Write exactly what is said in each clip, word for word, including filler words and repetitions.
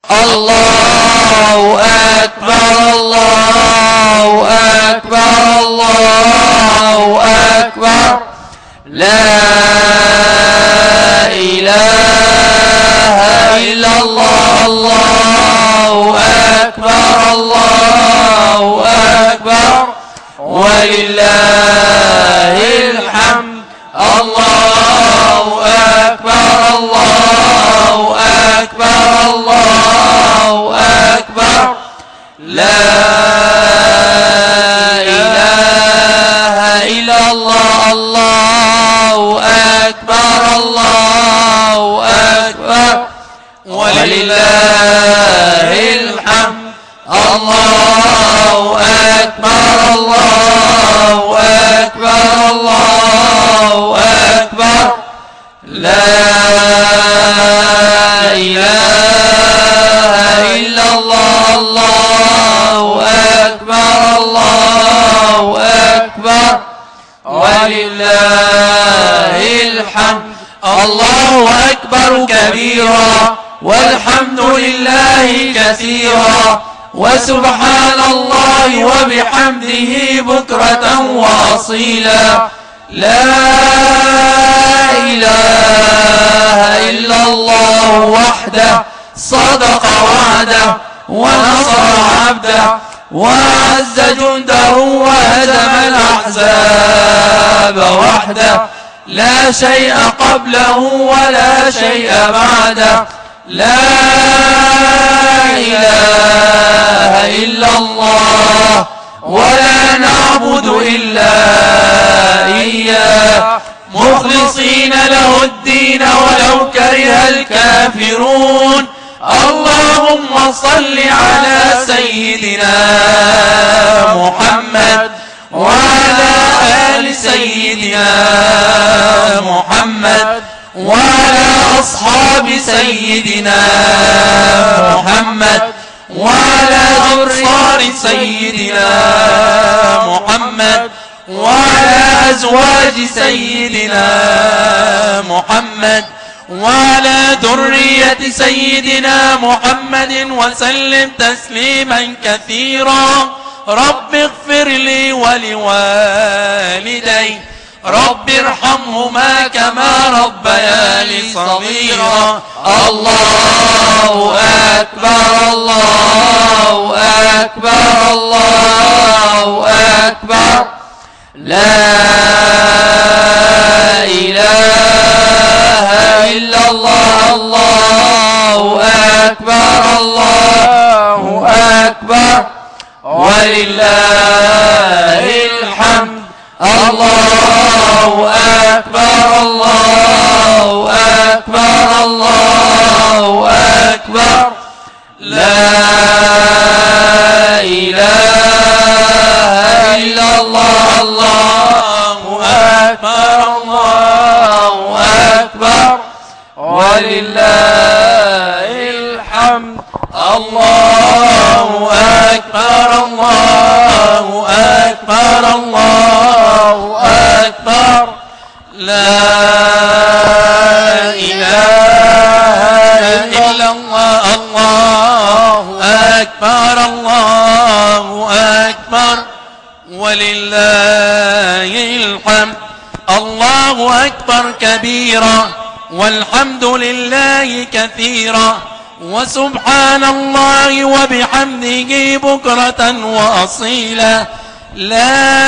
الله أكبر الله أكبر الله أكبر لا إله إلا الله الله أكبر الله أكبر ولله الحمد الله أكبر الله أكبر الله أكبر لا إله إلا الله الله أكبر الله أكبر ولله الحمد الله أكبر الله أكبر الله أكبر لا إله إلا الله الله أكبر الله أكبر ولله الحمد الله أكبر كبيرا والحمد لله كثيرا وسبحان الله وبحمده بكرة وأصيلا لا إله إلا الله وحده صدق وعده ونصر عبده وأعز جنده وهزم الأحزاب وحده لا شيء قبله ولا شيء بعده لا إله إلا الله ولا نعبد إلا إياه مخلصين له الدين ولو كره الكافرون اللهم صل على سيدنا محمد وعلى آل سيدنا محمد وعلى أصحاب سيدنا محمد وعلى أنصار سيدنا محمد وعلى أزواج سيدنا محمد وعلى ذرية سيدنا محمد وسلم تسليما كثيرا رب اغفر لي ولوالدي رب ارحمهما كما ربياني صغيرا الله أكبر الله أكبر الله أكبر لا إله إلا الله الله أكبر الله أكبر ولله الحمد الله أكبر الله أكبر الله أكبر لا إله إلا الله الله أكبر الله أكبر ولله الحمد الله أكبر الله أكبر الله أكبر لا إله إلا الله الله أكبر الله أكبر ولله الحمد الله أكبر كبيرا والحمد لله كثيرا وسبحان الله وبحمده بكرة وأصيلا لا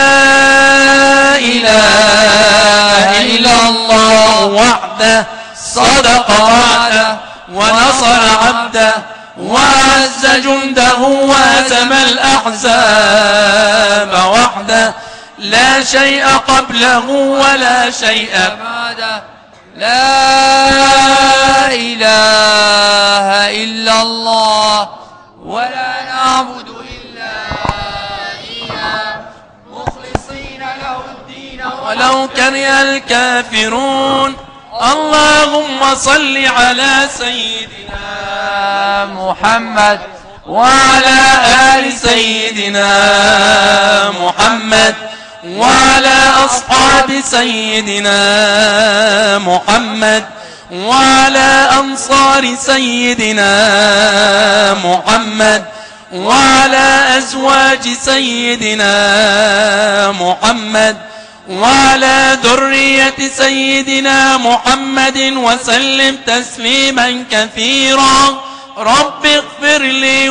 إله إلا الله وحده صدق وعده ونصر عبده وأعز جنده وهزم الأحزاب وحده لا شيء قبله ولا شيء بعده لا إله إلا الله ولا نعبد إلا إياه مخلصين له الدين ولو كره الكافرون اللهم صل على سيدنا محمد وعلى آل سيدنا محمد وعلى أصحاب سيدنا محمد وعلى أنصار سيدنا محمد وعلى أزواج سيدنا محمد وعلى ذرية سيدنا محمد وسلم تسليما كثيرا. رب اغفر لي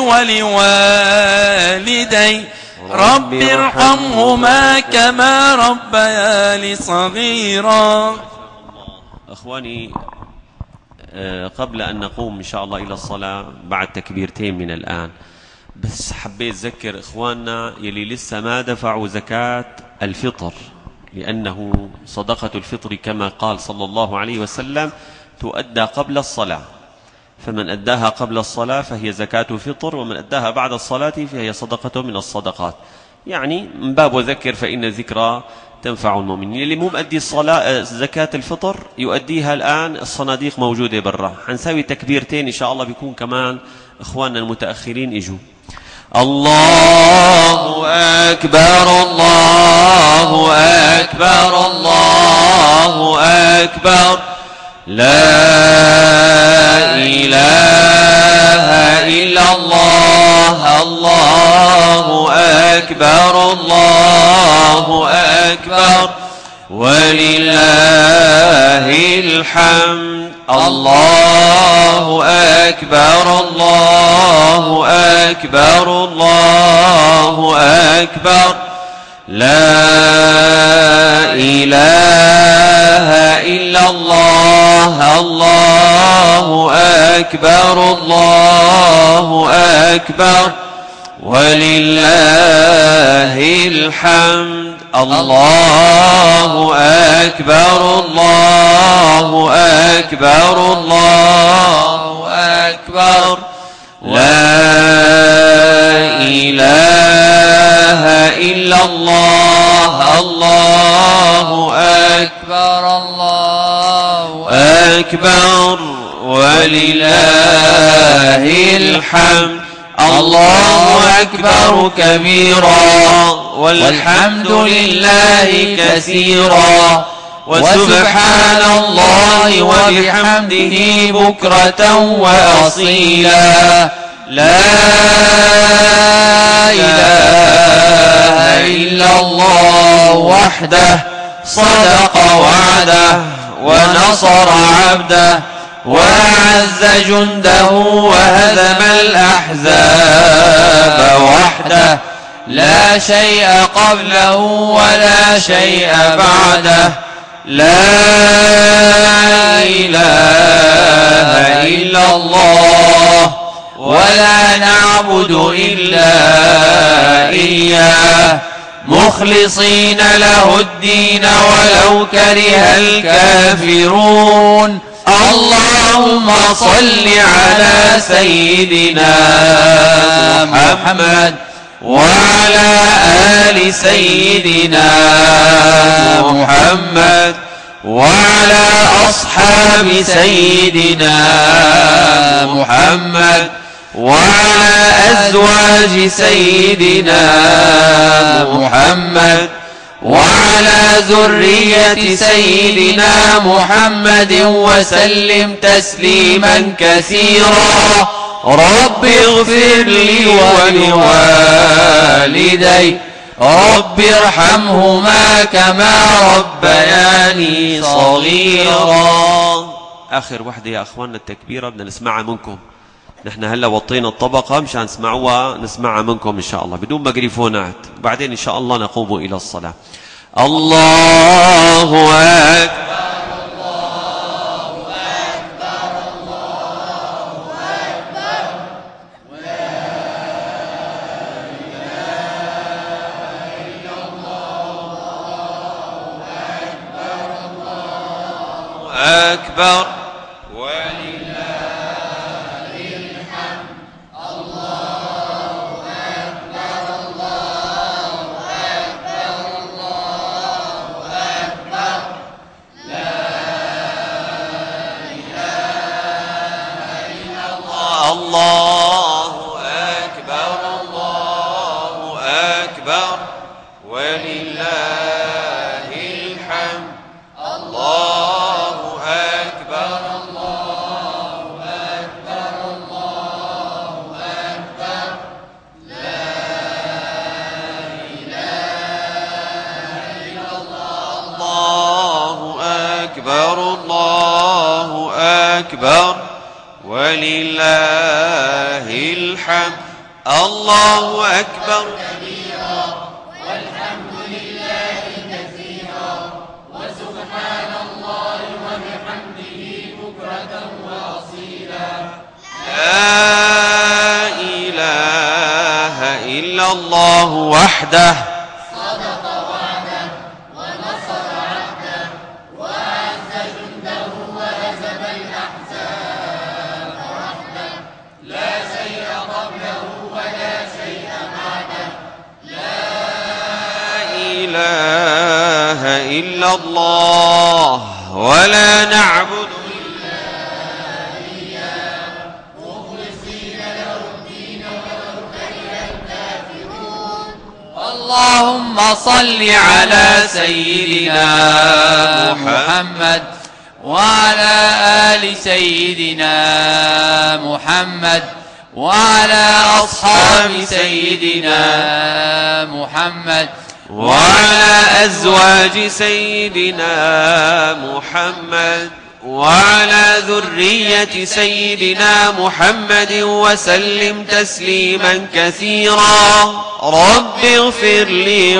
ولوالدي رب ارحمهما كما ربياني صغيرا. أخواني، قبل أن نقوم إن شاء الله إلى الصلاة بعد تكبيرتين من الآن، بس حبيت أذكر إخواننا يلي لسه ما دفعوا زكاة الفطر، لأنه صدقة الفطر كما قال صلى الله عليه وسلم تؤدى قبل الصلاة، فمن أداها قبل الصلاة فهي زكاة فطر، ومن أداها بعد الصلاة فهي صدقة من الصدقات. يعني من باب وذكر فإن الذكرى تنفع المؤمنين. اللي مو مؤدي الصلاة زكاة الفطر يؤديها الآن، الصناديق موجودة برا. حنسوي تكبيرتين إن شاء الله، بيكون كمان إخواننا المتأخرين إجوا. الله أكبر الله أكبر الله أكبر لا إله إلا الله الله أكبر الله أكبر ولله الحمد. الله أكبر الله أكبر الله أكبر لا إله إلا الله الله أكبر الله أكبر ولله الحمد. الله أكبر الله أكبر الله أكبر لا إله إلا الله الله أكبر الله أكبر ولله الحمد. الله أكبر كبيرا والحمد لله كثيرا وسبحان الله وبحمده بكرة وأصيلا. لا إله إلا الله وحده صدق وعده ونصر عبده وأعز جنده وهزم الأحزاب وحده. لا شيء قبله ولا شيء بعده. لا إله إلا الله ولا نعبد إلا إياه مخلصين له الدين ولو كره الكافرون. اللهم صل على سيدنا محمد وعلى آل سيدنا محمد وعلى أصحاب سيدنا محمد وعلى أزواج سيدنا محمد وعلى ذرية سيدنا محمد وسلم تسليما كثيرا. رب اغفر لي ولوالدي رب ارحمهما كما ربياني صغيرا. آخر وحدة يا أخواننا التكبيرة بدنا نسمعها منكم. نحن هلا وطينا الطبقة مشان نسمعوها، نسمعها منكم إن شاء الله بدون ميكروفونات، بعدين إن شاء الله نقوم إلى الصلاة. الله أكبر أكبر ولله الحمد. الله أكبر الله أكبر الله أكبر لا إله إلا الله. الله أكبر الله أكبر ولله الحمد. الله أكبر الحمد. الله أكبر كبيرا والحمد لله كثيرا وسبحان الله وبحمده بكرة وأصيلا. لا إله إلا الله وحده صدق وعده ونصر عبده وأعز جنده وهزم الأحزاب وحده. لا شيء قبله ولا شيء بعده. لا إله إلا الله ولا نعبد اللهم صل على سيدنا محمد وعلى آل سيدنا محمد وعلى أصحاب سيدنا محمد وعلى أزواج سيدنا محمد وعلى ذرية سيدنا محمد وسلم تسليما كثيرا. رب اغفر لي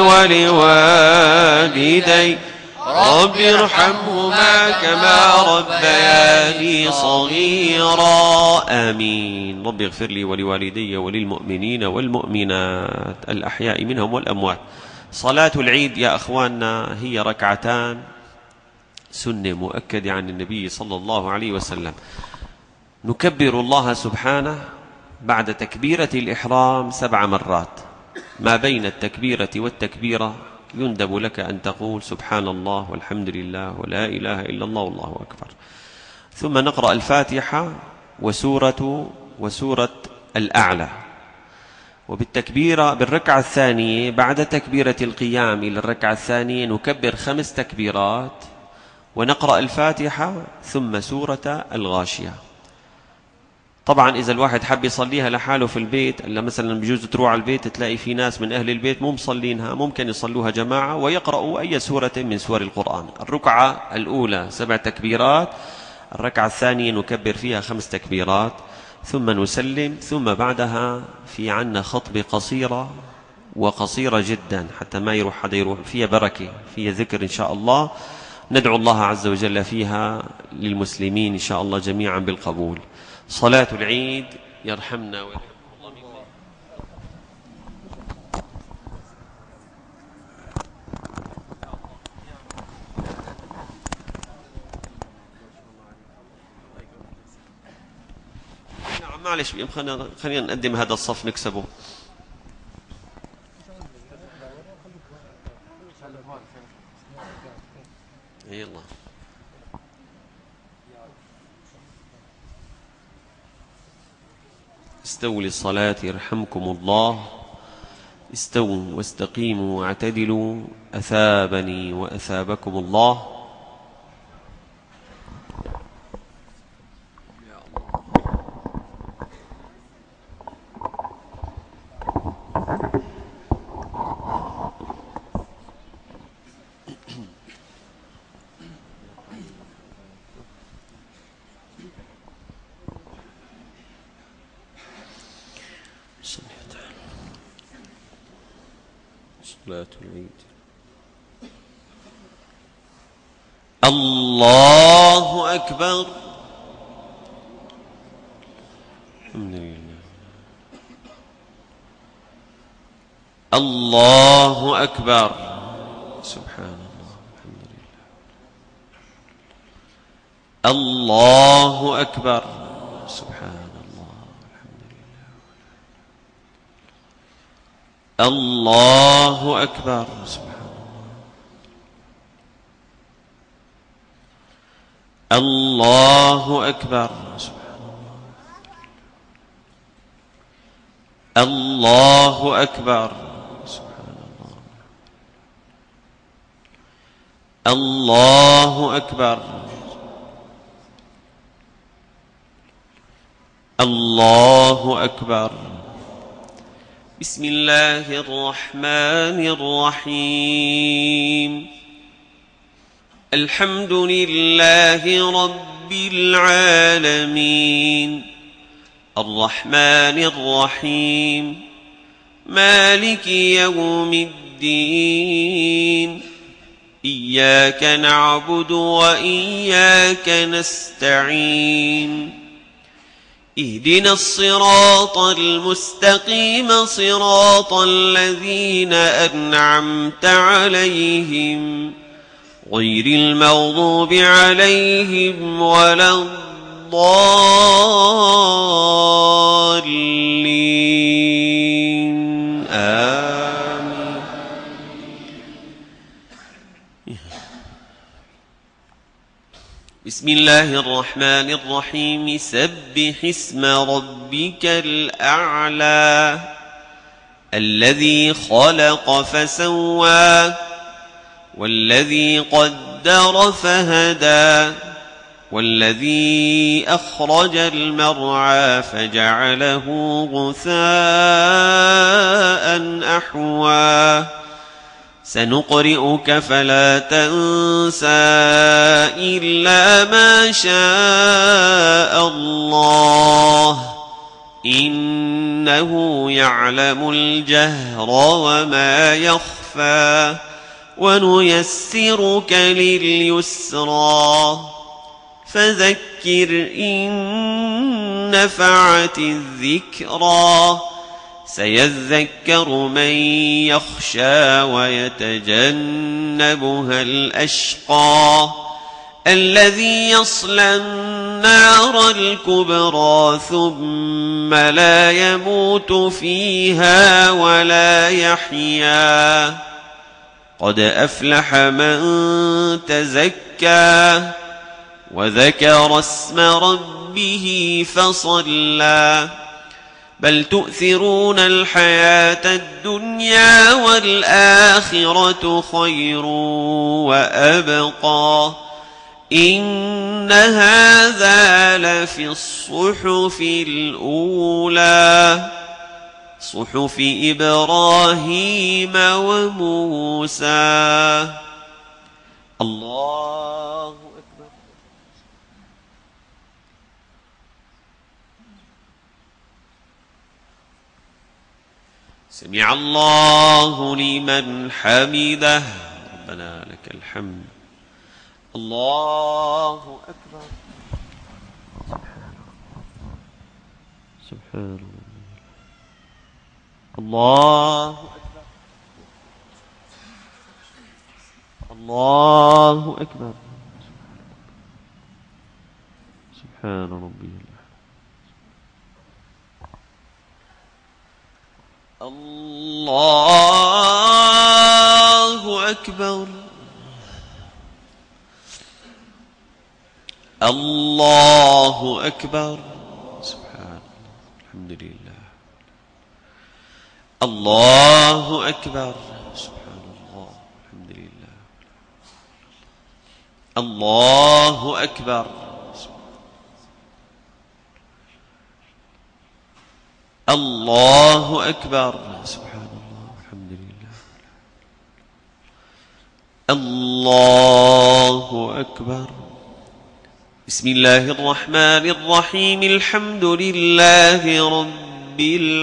ولوالدي رب ارحمهما كما ربياني صغيرا. آمين. رب اغفر لي ولوالدي وللمؤمنين والمؤمنات الأحياء منهم والأموات. صلاة العيد يا أخواننا هي ركعتان سنة مؤكدة عن النبي صلى الله عليه وسلم. نكبر الله سبحانه بعد تكبيرة الإحرام سبع مرات. ما بين التكبيرة والتكبيرة يندب لك أن تقول سبحان الله والحمد لله ولا إله إلا الله والله أكبر. ثم نقرأ الفاتحة وسورة وسورة الأعلى. وبالتكبيرة بالركعة الثانية بعد تكبيرة القيام إلى الركعة الثانية نكبر خمس تكبيرات ونقرأ الفاتحة ثم سورة الغاشية. طبعا إذا الواحد حب يصليها لحاله في البيت، إلا مثلا بجوز تروح على البيت تلاقي في ناس من أهل البيت مو مصلينها، ممكن يصلوها جماعة ويقرأوا أي سورة من سور القرآن. الركعة الأولى سبع تكبيرات، الركعة الثانية نكبر فيها خمس تكبيرات ثم نسلم، ثم بعدها في عنا خطبة قصيرة وقصيرة جدا حتى ما يروح حدا يروح، فيها بركة، فيها ذكر إن شاء الله، ندعو الله عز وجل فيها للمسلمين إن شاء الله جميعا بالقبول. صلاة العيد يرحمنا ويرحمكم الله. نعم معلش خلينا خلينا نقدم هذا الصف نكسبه. يلا استووا للصلاة يرحمكم الله. استووا واستقيموا واعتدلوا. أثابني وأثابكم الله. صلاة العيد. الله أكبر. الحمد لله. الله أكبر. سبحان الله. الحمد لله. الله أكبر. سبحان الله. الحمد لله. الله أكبر. سبحان الله. الله أكبر. سبحان الله. الله أكبر. سبحان الله. الله أكبر. الله أكبر. بسم الله الرحمن الرحيم. الحمد لله رب العالمين. الرحمن الرحيم مالك يوم الدين إياك نعبد وإياك نستعين اهدنا الصراط المستقيم صراط الذين أنعمت عليهم غير المغضوب عليهم ولا الضالين آمين. بسم الله الرحمن الرحيم سبح اسم ربك الأعلى الذي خلق فسوى والذي قدر فهدى والذي أخرج المرعى فجعله غثاء أحوى سنقرئك فلا تنسى إلا ما شاء الله إنه يعلم الجهر وما يخفى ونيسرك لليسرى فذكر إن نفعت الذكرى سيذكر من يخشى ويتجنبها الأشقى الذي يصلى النار الكبرى ثم لا يموت فيها ولا يحيا قد أفلح من تزكى وذكر اسم ربه فصلى بل تؤثرون الحياة الدنيا والآخرة خير وأبقى إن هذا لفي الصحف الأولى صحف إبراهيم وموسى. الله أكبر. سمع الله لمن حمده ربنا لك الحمد. الله أكبر. سبحان الله. الله أكبر. الله أكبر. سبحان ربي. الله أكبر. الله أكبر. سبحان الله. الحمد لله. الله أكبر. سبحان الله. الحمد لله. الله أكبر. الله أكبر. سبحان الله. الحمد لله. الله أكبر. بسم الله الرحمن الرحيم الحمد لله رب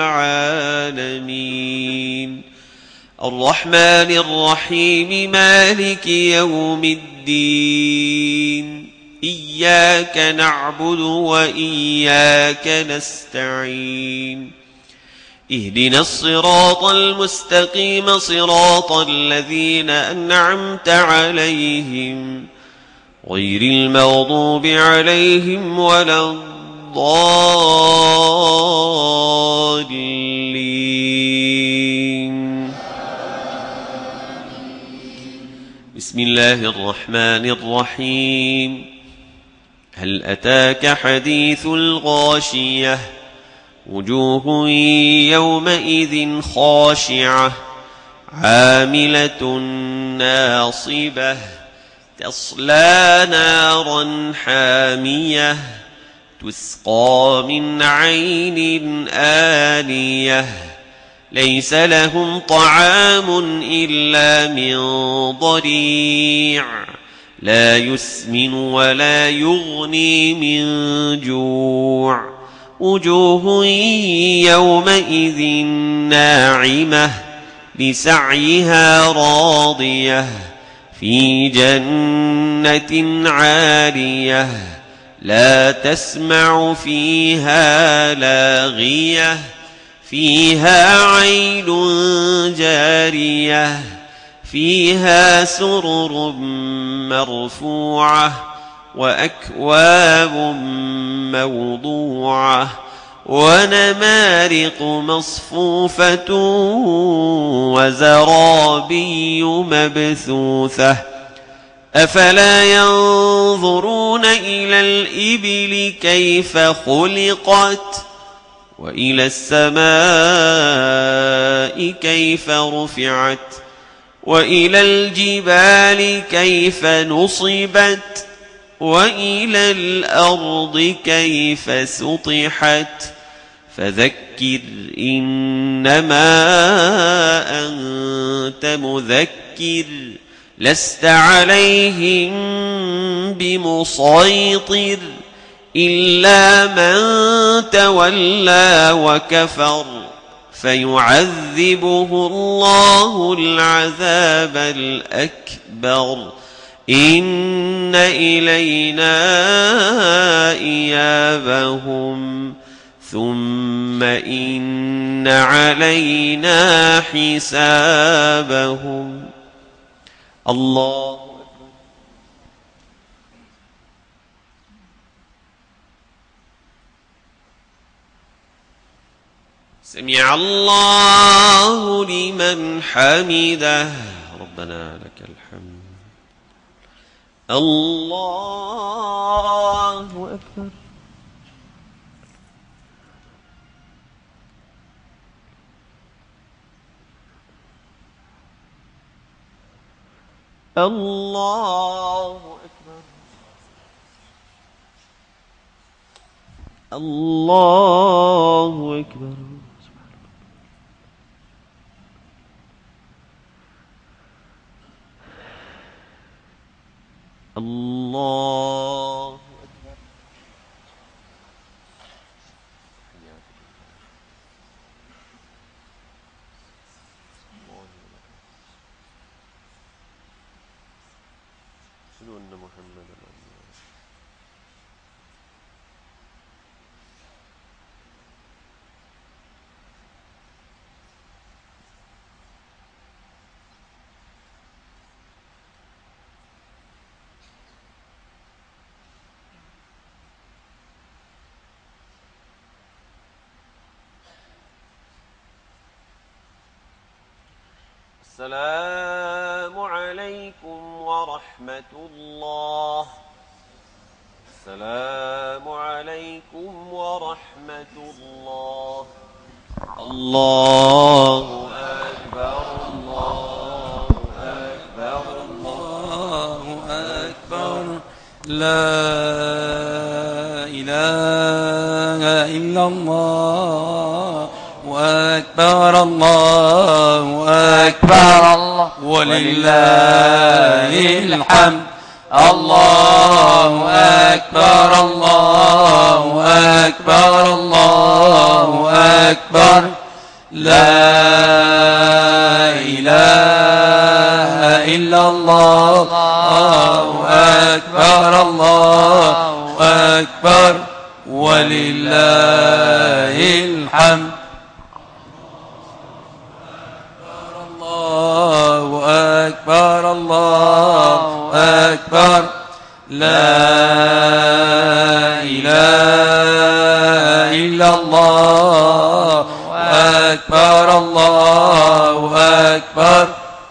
العالمين الرحمن الرحيم مالك يوم الدين إياك نعبد وإياك نستعين اهدنا الصراط المستقيم صراط الذين أنعمت عليهم غير المغضوب عليهم ولا الضالين. بسم الله الرحمن الرحيم هل أتاك حديث الغاشية وجوه يومئذ خاشعة عاملة ناصبة تصلى نارا حامية تسقى من عين آنية ليس لهم طعام إلا من ضريع لا يسمن ولا يغني من جوع وجوه يومئذ ناعمة لسعيها راضية في جنة عالية لا تسمع فيها لاغية فيها عين جارية فيها سرر مرفوعة وأكواب موضوعة ونمارق مصفوفة وزرابي مبثوثة أفلا ينظرون إلى الإبل كيف خلقت وإلى السماء كيف رفعت وإلى الجبال كيف نصبت وإلى الأرض كيف سطحت فذكر إنما أنت مذكر لست عليهم بمسيطر إلا من تولى وكفر فيعذبه الله العذاب الأكبر إن إلينا إيابهم ثم إن علينا حسابهم. الله سمع الله لمن حمده ربنا لك الحمد. الله أكبر. الله أكبر. الله أكبر. الله أكبر. شنو أن محمد السلام عليكم ورحمة الله. السلام عليكم ورحمة الله. الله أكبر. الله أكبر. الله أكبر. لا إله إلا الله أكبر. الله أكبر ولله الحمد. الله أكبر. الله أكبر. الله أكبر. لا إله إلا الله. الله أكبر. الله أكبر ولله الحمد. الله أكبر. الله أكبر. لا إله إلا الله أكبر. الله أكبر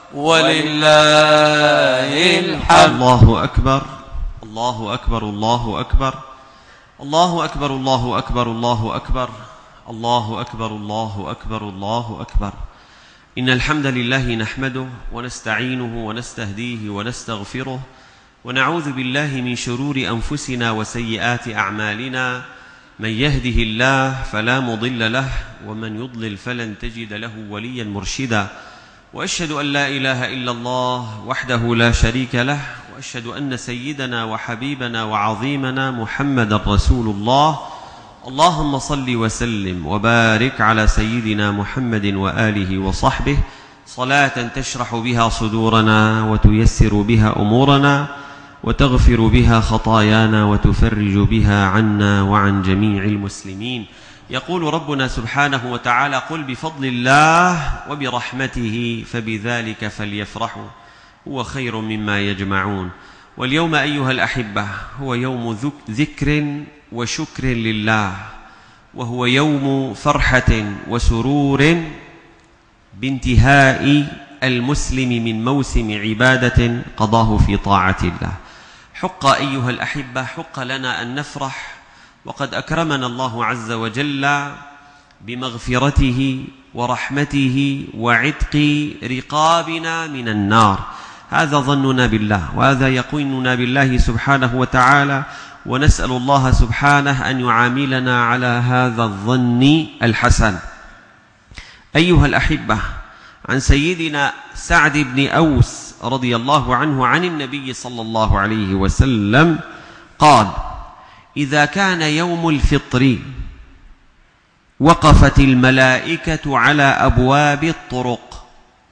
ولله الحمد. الله أكبر. الله أكبر. الله أكبر. الله أكبر. الله أكبر. الله أكبر. الله أكبر. الله أكبر. الله أكبر. إن الحمد لله نحمده ونستعينه ونستهديه ونستغفره ونعوذ بالله من شرور أنفسنا وسيئات أعمالنا. من يهده الله فلا مضل له ومن يضلل فلن تجد له وليا مرشدا. وأشهد أن لا إله إلا الله وحده لا شريك له وأشهد أن سيدنا وحبيبنا وعظيمنا محمد رسول الله اللهم صل وسلم وبارك على سيدنا محمد وآله وصحبه صلاة تشرح بها صدورنا وتيسر بها أمورنا وتغفر بها خطايانا وتفرج بها عنا وعن جميع المسلمين. يقول ربنا سبحانه وتعالى: قل بفضل الله وبرحمته فبذلك فليفرحوا هو خير مما يجمعون. واليوم أيها الأحبة هو يوم ذكر وشكر لله، وهو يوم فرحة وسرور بانتهاء المسلم من موسم عبادة قضاه في طاعة الله. حق أيها الأحبة، حق لنا أن نفرح، وقد أكرمنا الله عز وجل بمغفرته ورحمته وعتق رقابنا من النار. هذا ظننا بالله، وهذا يقيننا بالله سبحانه وتعالى، ونسأل الله سبحانه أن يعاملنا على هذا الظن الحسن. أيها الأحبة، عن سيدنا سعد بن أوس رضي الله عنه عن النبي صلى الله عليه وسلم قال: إذا كان يوم الفطر وقفت الملائكة على أبواب الطرق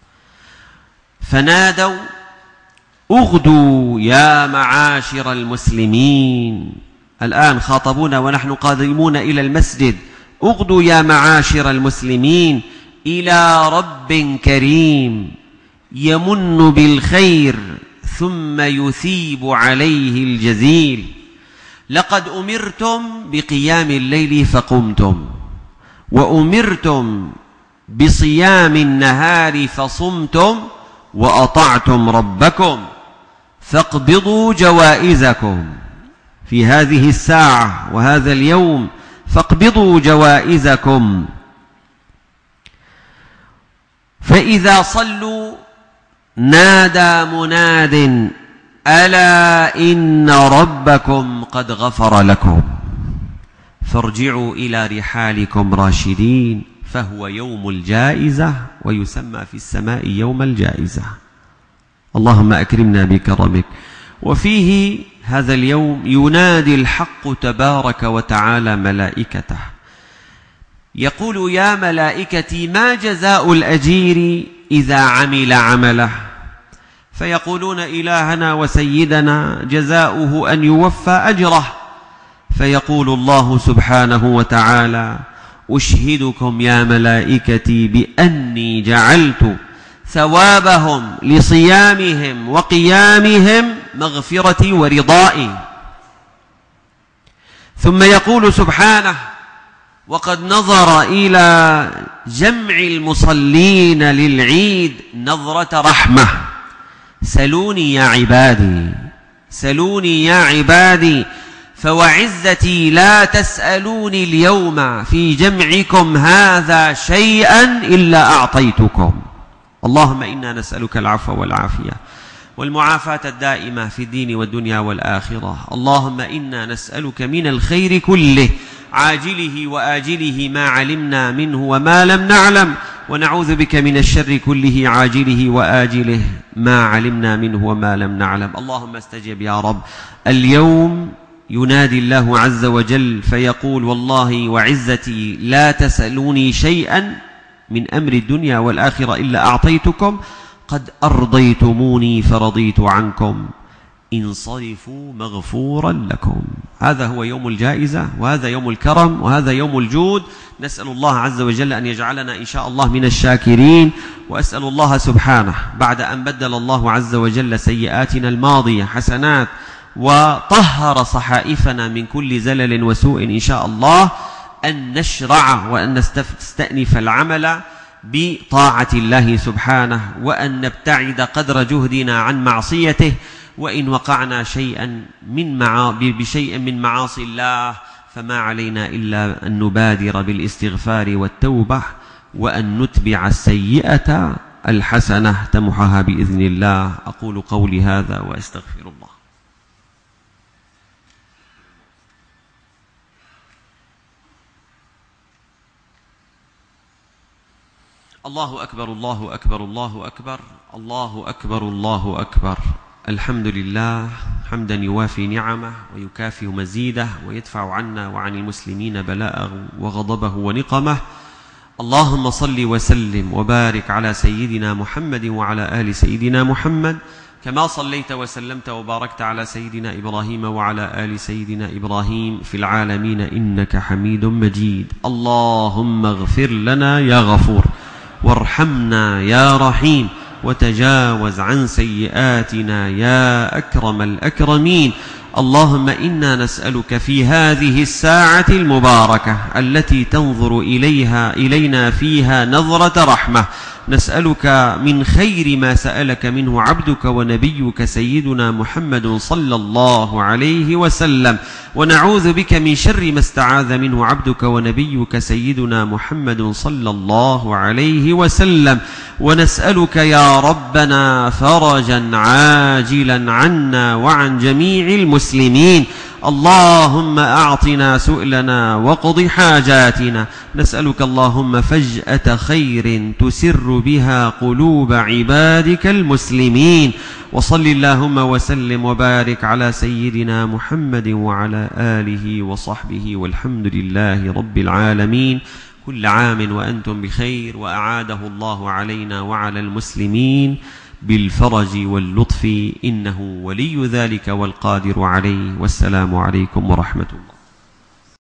فنادوا: اغدوا يا معاشر المسلمين. الآن خاطبونا ونحن قادمون إلى المسجد: اغدوا يا معاشر المسلمين إلى رب كريم يمن بالخير ثم يثيب عليه الجزيل. لقد أمرتم بقيام الليل فقمتم، وأمرتم بصيام النهار فصمتم، وأطعتم ربكم، فاقبضوا جوائزكم في هذه الساعة وهذا اليوم، فاقبضوا جوائزكم. فإذا صلوا نادى مناد: ألا إن ربكم قد غفر لكم، فارجعوا إلى رحالكم راشدين، فهو يوم الجائزة، ويسمى في السماء يوم الجائزة. اللهم أكرمنا بكرمك. وفيه هذا اليوم ينادي الحق تبارك وتعالى ملائكته، يقول: يا ملائكتي ما جزاء الأجير إذا عمل عمله؟ فيقولون: إلهنا وسيدنا جزاؤه أن يوفى أجره. فيقول الله سبحانه وتعالى: أشهدكم يا ملائكتي بأني جعلت ثوابهم لصيامهم وقيامهم مغفرتي ورضائي. ثم يقول سبحانه: وقد نظر إلى جمع المصلين للعيد نظرة رحمة. سلوني يا عبادي، سلوني يا عبادي، فوعزتي لا تسألوني اليوم في جمعكم هذا شيئا إلا أعطيتكم. اللهم إنا نسألك العفو والعافية والمعافاة الدائمة في الدين والدنيا والآخرة. اللهم إنا نسألك من الخير كله عاجله وآجله ما علمنا منه وما لم نعلم، ونعوذ بك من الشر كله عاجله وآجله ما علمنا منه وما لم نعلم. اللهم استجب يا رب. اليوم ينادي الله عز وجل فيقول: والله وعزتي لا تسألوني شيئا من أمر الدنيا والآخرة إلا أعطيتكم، قد أرضيتموني فرضيت عنكم، انصرفوا مغفورا لكم. هذا هو يوم الجائزة، وهذا يوم الكرم، وهذا يوم الجود. نسأل الله عز وجل أن يجعلنا إن شاء الله من الشاكرين. وأسأل الله سبحانه بعد أن بدل الله عز وجل سيئاتنا الماضية حسنات وطهر صحائفنا من كل زلل وسوء إن شاء الله، أن نشرع وأن نستأنف العمل بطاعة الله سبحانه، وأن نبتعد قدر جهدنا عن معصيته. وإن وقعنا شيئا من مع... بشيء من معاصي الله فما علينا إلا أن نبادر بالاستغفار والتوبة، وأن نتبع السيئة الحسنة تمحها بإذن الله. أقول قولي هذا وأستغفر الله. الله أكبر الله أكبر الله أكبر الله أكبر الله أكبر الحمد لله حمدا يوافي نعمه ويكافئ مزيده ويدفع عنا وعن المسلمين بلاءه وغضبه ونقمه. اللهم صل وسلم وبارك على سيدنا محمد وعلى آل سيدنا محمد كما صليت وسلمت وباركت على سيدنا إبراهيم وعلى آل سيدنا إبراهيم في العالمين إنك حميد مجيد. اللهم اغفر لنا يا غفور، وارحمنا يا رحيم، وتجاوز عن سيئاتنا يا أكرم الأكرمين. اللهم إنا نسألك في هذه الساعة المباركة التي تنظر إليها إلينا فيها نظرة رحمة، نسألك من خير ما سألك منه عبدك ونبيك سيدنا محمد صلى الله عليه وسلم، ونعوذ بك من شر ما استعاذ منه عبدك ونبيك سيدنا محمد صلى الله عليه وسلم، ونسألك يا ربنا فرجا عاجلا عنا وعن جميع المسلمين. اللهم أعطنا سؤلنا وقض حاجاتنا، نسألك اللهم فجأة خير تسر بها قلوب عبادك المسلمين. وصل اللهم وسلم وبارك على سيدنا محمد وعلى آله وصحبه والحمد لله رب العالمين. كل عام وأنتم بخير، وأعاده الله علينا وعلى المسلمين بالفرج واللطف إنه ولي ذلك والقادر عليه. والسلام عليكم ورحمة الله.